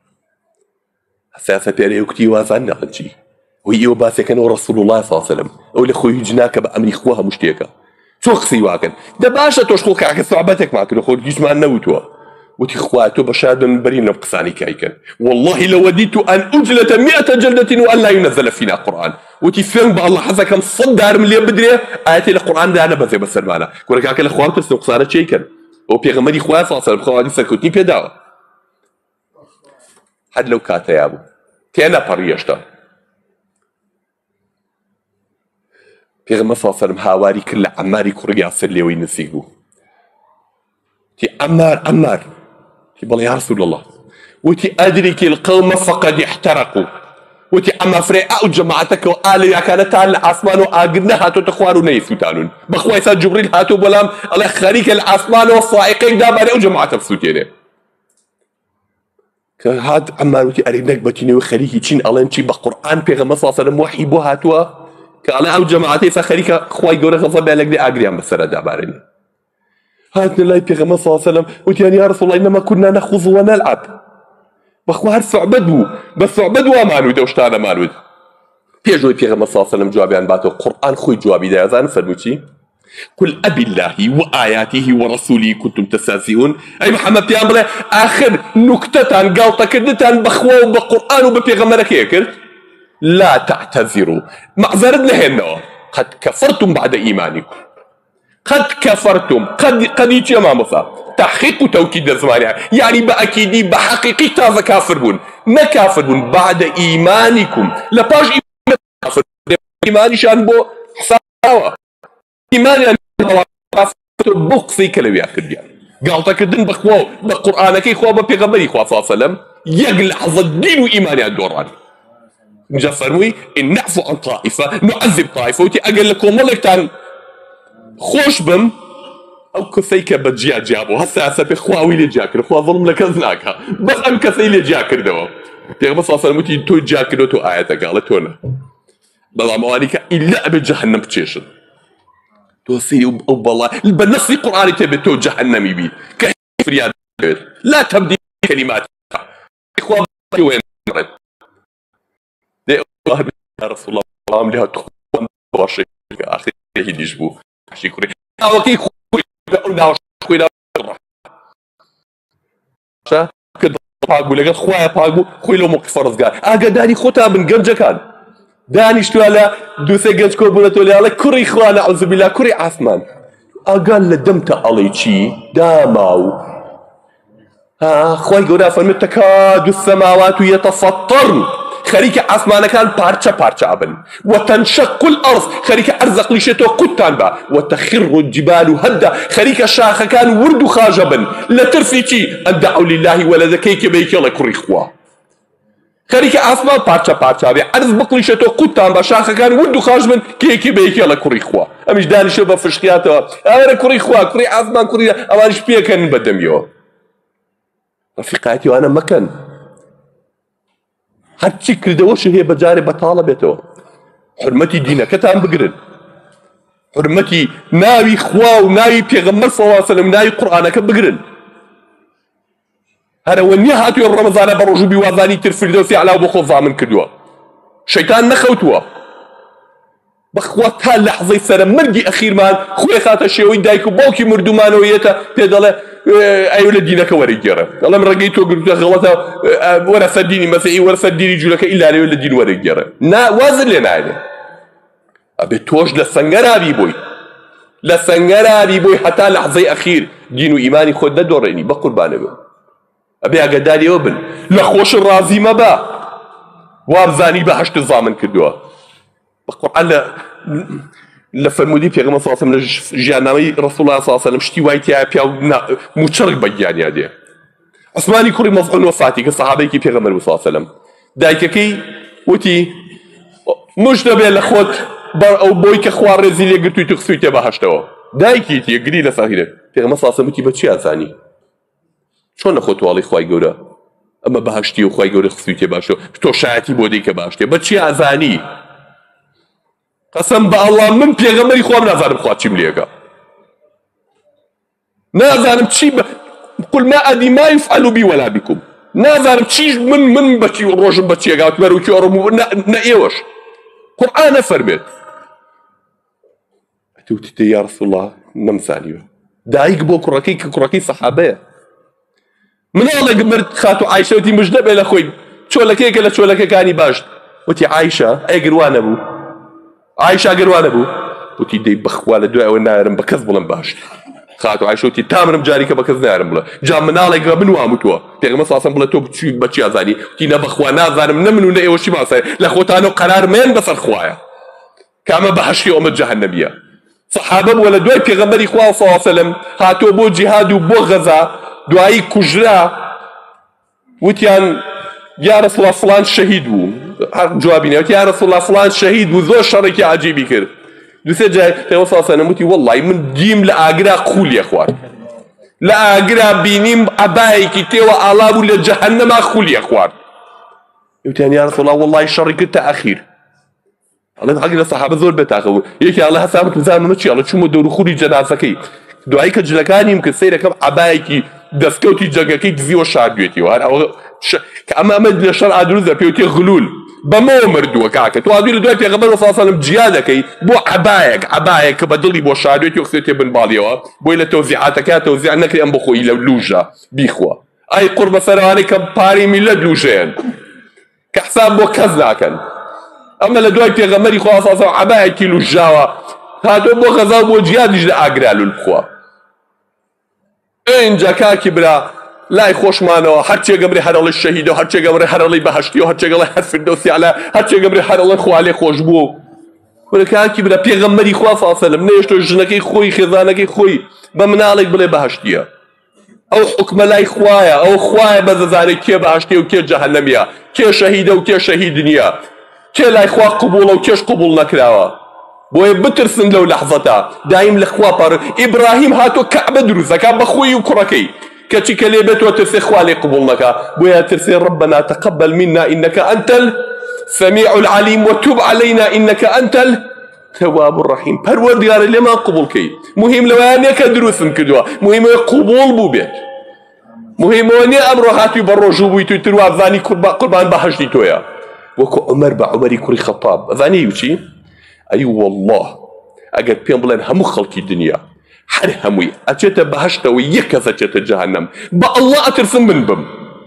هەستا پێرەی وکتی وازان نەقەنچی وی ئێوە باسێکەنەوە ڕەسوڵ الله صلی الله علیه و سلم ئەو لە خۆی هیچ ناکە بە ئەمری خوا هەموو شتێکە چۆ قسەی واکەن دە باشە تۆش خۆ کاکە سوعبەتێکمان کرد خۆت هیچمان نەوتووە وتی خوا تۆ بەشار بن بەرین لەم قسانی کایکەن والله لودیت أن أجلد مئة جلدة وأن لا ينزل فينا قرآن وتی فێن بە الله حەزەکەم سەد دارم لێ بدرێ ئاەتی لە قورئان دانەبەزێ بەسەرمانە کوڕە کاکە لە خوا بترسن قسانە چێکەن ئەو پێغەمبەری خوا صلی الله علیه و سلم خەوالی سەرکەوتنی پێداوە هەر لەو کاتەیا بوو تێنەپەڕی هێشتا پێغەمبەر صلی الله علیه و سلم هاواری کرد لە عەماری کوڕی یاسر لێوەی نزیک بوو تی عەمار عەمار تی بەڵێ یا رسول الله وتی ئەدرك القوم فقد احترقوا وتی ئەمە فرێ ئەو جەماعەتەکەوە ئالەویاکانەتان لە ئاسمانەوە ئاگر نەهاتۆتە خوار و نەیسووتانون بەخوای سا جوبریل هاتوو بەڵام ئەڵێ خەریکە لە ئاسمانەوە ساعقەیەک دابارێ ئەو جەماعەتە بسووتێنێ کە هات عەمار وتی ئەرێ نەک بەتینەوە خەریکی چین ئەڵێن چی بە قورئان پێغەمبەر صلی الله علیه و سلم وحی بۆ هاتووە کە ئەڵێ ئەو جەماعەتەی سا خەریکە خوای گەورە غەزەب لە لەگدێ ئاگریان بەسەرە دابارێنێ هاتنە لای پێغەمبەر صلی الله علیه و سلم وتیان یا رسول الله إنما كنا نخوض ونلعب بەخوا هەر سوعبەت بوو بە سوعبەت وامانووی دەو شتانەمانوت پێشەوەی پێغەمبەر صلی الله علیه و سلم جوابیان باتەوە قورئان خۆی جوابی دایە زانن فەرمووی چی قل أبي الله وآياته ورسوله كنتم تستهزئون أي محمد پیان بڵێ آخر نوکتەتان گاڵتەکردتان بەخوا و بە قورئان و بە پێغەمبەرەکەیە کرد لا تعتذروا معذرت نهێنەوە قد كفرتم بعد إيمانكم قد كفرتم قد قد يجي ماموسا تحقيق وتوكيد الزمانية يعني بأكيدي بحقيقي تازا كافر بون ما كافر بون بعد إيمانكم لباش إيمان كافر إيماني شان بو حساوة إيماني بقصي كلوية كرديان قال تكدن بخواو بقرآنك إخوة ببيغمبري إخوة صلى الله عليه وسلم يقلع الدين وإيماني الدوران نجا فرموي إن نعفو عن طائفة نعذب طائفة وتي أقل لكم ملكتان خوش بم ئەو کەسەی کە بەجیا جیابوو هەستا ئەسە پێ خواوی لێ جیا کرد خوا ظڵم لە کەس ناکا بەس ئەم کەسەی لێ جیا کردەوە پێغەمبەر صلی الله علیه و سلم وتی تۆ جیا کردەوە تۆ ئایەتەکە ئەڵێ تۆ نە بەڵام ئەوانی کە ئیلا ئەبێ جەهەنەم بچێشن تۆ سەیری ئەو بەڵا بە نەسی قورئانی تێبێت تۆ جەهەنەمی بیت کە فریاد بێت لا تبدیل کەلیمات خوا وێن دێ یا رسول الله بەڵام لێ هاتوو باشێ ئاخر هیدیش بوو حەشی کوڕی ئەوەکەی پاگو لەگەڵ خوایە پاگو خۆی لەو موقیفە ڕزگار ئاگاداری خۆتان بن گەنجەکان دانیشتووە لە دووسێ گەنج کۆبوونەتەوە لێڵێ کوڕی خوا نەعوذ بالله کوڕی عاسمان ئاگان لە دەمتە ئەڵێ چی داماو خوای گەورە فەرمێت تەکاد السەماوات یەتەفەطەرن خەریکە ئاسمانەکان پارچە پارچە ئەبن وتەنشەق الأرض خەریکە ئەرزە قلیشێتەوە قوتتان بە وتەخر الجبال هەدە خەریکە شاخەکان ورد و خاژە بن لە ترسی چی ئەن دەعوا لله وەلەدەکەی کە بەیکێڵە کوڕی خوا خەریکە ئاسمان پارچە پارچە بێ ئەرز بقلیشێتەوە قوتتان بە شاخەکان ورد و خاژ بن کێکی بەیکێڵە کوڕی خوا ئەمیش دانیشە بە فشقیاتەوە ئەوەرە کوڕی خوا کوڕی ئاسمان کوڕی ئەوانیش پێکەنن بەدەمیەوە ڕەفیقایەتی وانە مەکەن هەرچی کردەوەش هەیە بەجارێ بەتاڵە بێتەوە حرمەتی دینەکەتان بگرن حرمەتی ناوی خوا و ناوی پێغەمبەر صلی الله علیه و سلم ناوی قورئانەکە بگرن هەرەوە نییە هاتووە ڕەمەزانە بە ڕۆژ و بیوازانی تر فردەوسی عەلا بۆ خۆ زامن کردووە شەیتان نەخەوتووە بەخوا تا لەحزەی سەرمەرگی ئەخیرمان خۆی خاتە شێوەی دایک و باوکی مردومانەوە یێتە پێ دەڵێ ئەیوە لە دینەکە وەرەگێڕە دەڵێم ڕێگەی تۆ گرتووە غەڵەتە وەرە سەر دینی مەسیحی وەرە سەر دینی جوولەکە ئیلا لەوێ لە دین وەرەگێڕە نا وازت لێ نایێنێ ئەبێ تۆش لە سەنگەرابی بووی لسنگرابی بوی حتا لحظه اخیر دین و ایمانی خود ندورینی با قربانه بو ابي اقداري وبن لخوش الرازي ما با وابزاني بهشت الزامن كدوا بقرآن لفرمودي في غمص صلى الله عليه وسلم جانامي رسول الله صلى الله عليه وسلم شتي وايتي بيا مشرق بيان يا عثماني كوري مظعون وفاتي كصحابي كي في غمر صلى الله عليه وسلم دايككي وتي مجتبه لخوت بر او بويك خوار رزيلي قلتو تخسويته بهشتوا دايكي تي قليله صغيره في غمص صلى الله عليه وسلم تي بتشي ازاني چۆن نەخۆتواڵی خوای گەورە ئەمە بەهەشتی و خوای گەورە خستوویتێ باشە تۆ شایەتی بۆ دەی کە باشتێ بەچی ئازانی قەسەم بە ئەڵڵا من پێغەمبەری خۆم نازانم خوا چیم لێگە نازانم چی قل ما ئەدری ما یفعەل بی وەلا بیکم نازانم چیش من من بەچی ڕۆژم بەچیەگا وتمەروکی ئەڕۆم نە ئێوەش قورئان نەفەرمێت ئەتوتیتە یا ڕەسوڵ الله نەمزانیوە دایک بۆ کوڕەکەی کە کوڕەکەی سەحابەیە مناڵێک مرد خاتو عایشە وتی مژدە بێ لە خۆی چۆلەکەیەکە لە چۆلەکەکانی باش وتی عایشە ئەی گروانە بوو عایشە گروانە بوو وتی دەی بەخوا لە دوای ئەوە نایەرم بە کەس بڵم باش خاتو عایشە وتی تامرم جاریکە بە کەس نایەرم بڵێ جا مناڵێک من واموتووە پێغەمبەر صلی الله علیه و سلم بڵێ تۆ بچی بەچی ئازانی وتی نە بەخوا نازانم نە من و نە ئێوەشی ماسای لە خۆتانەوە قەرارمێن بەسەر خوایە کە ئەمە بەهەشتی ئەمە جەهەنەمیە سەحابە بووە لە دوای پێغەمبەری خوا صلی الله علیه و سلم هاتۆ بۆ جیهاد و بۆ غەزا دوایی کوژرا وتیان یا رسول الله فلان شهید بوو جوابی نەوت یا رسول الله فلان شهید بوو زۆر شەڕێکی عەجیبی کرد دوسێ جای پێغەمبەر صلی الله علیه و سلم وتی وەڵڵی من دیم لە ئاگرا قولیە خوارد لە ئاگرا بینیم عەبایەکی تێوە ئاڵا بوو لە جەهەنەما قولیە خوارد وتیان یا رسول الله وەڵڵی شەڕی کرد تا ئەخیر ئەڵێ حەقی لە سەحابە زۆر بێتاقە بوو یەکی ئەڵێ هەسابت بزانم چی ئەڵێ چوومە دەور و خوری جەنازەکەی دوایی کە جلەکانیم کرد سەیرەکەم عەبایەکی دەستکەوتی جەگەکەی دزیوە شاردوێتیوە هەر ئەوە کە ئەمە ئەمە لە شەرعا دروستە پێوتێ غلول بەمەوە مردووە کاکە تو ئادوی لە دوای پێغەمبەر صلی الله علیه و سلم جیا دەکەی بۆ عەبایەک عەبایەک کە بە دڵی بۆ شاردوێتی و خستێتێ بنباڵیەوە بۆی لە تەوزیعاتەکە تەوزیع نەکرێ ئەم بخۆی لە لوژە بیخوا ئای قوڕ بە سەرەوانەی کە پارەی میلەت لوژەیەن کە حساب بۆ کەس ناکەن ئەمە لە دوای پێغەمبەری خوا صلی الله علیه و سلم عەبایەکی لوژاوە هاتۆ بۆ غەزا و بۆ جیادیش لە ئاگرا لول بخوا اینجا کاکی برا لای خۆشمانەوە هەرچێگە بڕێ هەرەڵی شەهیدە و هەرچێگە بڕێ هەرەڵی بەهەشتی و هەرچێگە بڵێ هەر فردەوسی عەلا هەرچێگە بڕێ هەرەڵی خوا لێ خۆش بوو وەرە کاکی برا پێغەمبەری خوا صلی الله علیه و سلم نەیەشتۆ ژنەکەی خۆی خێزانەکەی خۆی بە مناڵێک بڵێ بەهەشتیە ئەو حکمە لای خوایە ئەو خوایە بەزەزانێ کێ بەهەشتیە و کێ جەهەنەمیە کێ شەهیدە و کێ شەهید نییە کێ لای خوا قبوڵە و کێش قبوڵ نەکراوە بۆیە بترسن لەو لەحظەتە دایم لە خوا پەڕ ئیبراهیم هاتۆ کەعبە دروست دەکا بە خۆی و کوڕەکەی کەچی کە لێ بێتەوە ترسێ خوا لێ قبوڵ نەکا بۆیە ترسێ ربنا تقبل منا إنك أنت السميع العليم وتب علينا إنك أنت التواب الرحيم پەروەردگارە لێمان قبوڵ کەی مهم لەوەیە نییە کە دروستم کردووە مهمەوەی قبوڵ بوو بێت مهمەوە نییە ئەمڕۆ هاتووی بە ڕۆژوو بووی توی تر وازانی قوربان بەهەشتی تۆیە وەکو عومەر بە عومەری کوڕی خەتاب ئەزانی چی ئەی والله ئەگەر پێم بڵێن هەموو خەڵکی دنیا هەر هەمووی ئەچێتە بەهەشتەوە یەک کەس ئەچێتە جەهەنەم بە ئەڵڵا ئەترسم من بم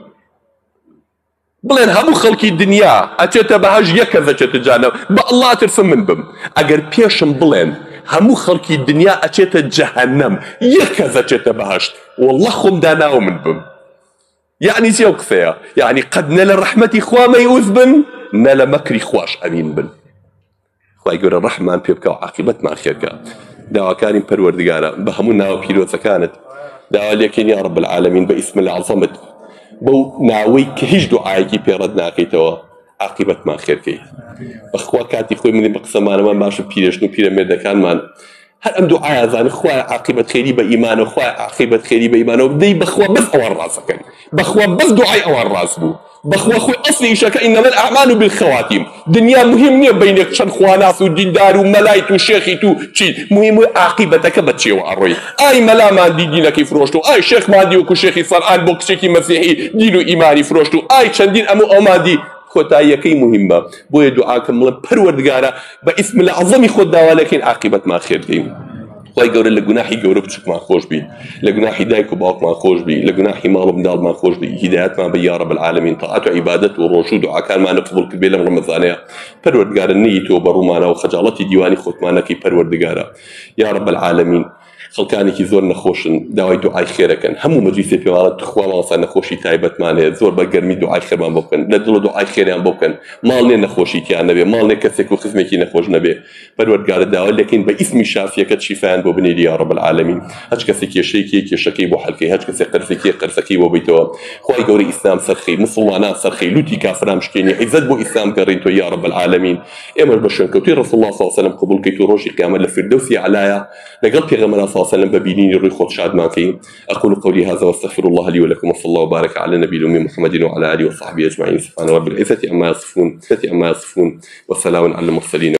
بڵێن هەموو خەڵکی دنیا ئەچێتە بەهەشت یەک کەس ئەچێتە جەهەنەم بە ئەڵڵا ئەترسم من بم ئەگەر پێشم بڵێن هەموو خەڵکی دنیا ئەچێتە جەهەنەم یەک کەس ئەچێتە بەهەشت والله خۆم داناوە من بم یعنی چی ئەو قسەیە یعنی قەد نە لە ڕەحمەتی خوا مەیئوس بن نە لە مەکری خواش ئەمین بن خوای گەورە ڕەحمان پێ بکە و عاقبەتمان خێرکە داواکانی پەروەردگارە بە هەموو ناوە پیرۆزەکانت داوا لێکەین یا رب العالمین بە ئیسم العەظەمت بەو ناوەی کە هیچ دوعایەکی پێڕەت ناکەیتەوە عاقبەتمان خێرکەی بەخوا کاتی خۆی منی بە قسەمانەمان باشە پیرەژن و پیرەمێردەکانمان هەر ئەم دوعایە زانن خوای عاقبەت خێری بە ئیمانە خوای عاقبەت خێری بە ئیمانەوە بدەی بەخوا بەس ئەوان ڕاستەکەن بەخوا بەس دوعای ئەوان ڕاست بوو بەخوا خۆی ئەسلی ئیشەکە ئینەمە الأعمال بالخواتیم دنیا مهم نییە بینێک چەند خواناس و دیندار و مەلایت و شێخیت و چیت مهم عاقبەتەکە بە چێوە ئەڕۆی ئای مەلامان دی دینەکەی فرۆشت و ئای شێخمان دی وەکو شێخی سەرعان بۆ کچێکی مەسیحی دین و ئیمانی فرۆشت و ئای چەندین ئەموو ئەومان دی کۆتاییەکەی مهمە بۆیە دوعاکەم بڵێ پەروەردگارە بە ئیسم العەظەمی خۆت داوا لەکەین عاقبەتمان خێر دەین خی گەورە لە گوناحی گەورە بچووکمان خۆش بی، لە گوناحی دایک و باوکمان خۆش بی، لە گوناحی ماڵ و منداڵمان خۆش بی، هیدایەتمان بە یا رب العالمین، تاعات و عیبادەت و ڕۆژ و دوعاکانمانە قبوڵ کرد بێ لەم ڕەمەزانەیە. پەروەردگارە نەیی تۆ بە ڕوومانە و خەجاڵەتی دیوانی خۆتمانەکەی پەروەردگارە یا رب العالمین. خەڵکانێکی زۆر نەخۆشن داوای دوعای خێرەکەن، هەموو مەجلیسێ پێوانە خوا ماوەسا نەخۆشی تایبەتمانەیە، زۆر بە گەرمی دوعای خێرمان بۆ بکەن، لە دڵ دوعای خێریان بۆ بکەن، ماڵ نێ نەخۆشیتیان نەبێ، ماڵ نێ کەسێک و خزمێکی نەخۆش نەبێ. پەروەردگارە داوا لەکەین بە ئیسمی شافیەکەت شیفایان بۆ بنێری یا رب العالمین. هەچ کەسێک کێشەیەکی کێشەکەی بۆ حەلکەی، هەچ کەسێک قەرزێکی قەرزەکەی بۆ بیتەوە. خوای گەورەی ئیسلام سەرخەی، موسڵمانان سەرخەی، لوتی کافران شکێنی، عیزەت بۆ ئیسلام گەڕین تۆ یا رب العالمین. ئێمەش بە شوێنکەوتوی ڕەسوڵ الله صلی الله علیه و سلم قبوڵ کەیت و ڕۆژی قیامەت لە فردەوسی ئەعلایە لەگەڵ پێغەمبەر صلی الله علیه و سلم ببینین روي خود شاد ماكي. أقول قولي هذا واستغفر الله لي ولكم، وصلى الله وبارك على النبي الأمي محمد وعلى آله وصحبه أجمعين. سبحان رب العزة عما يصفون، والسلام على المرسلين.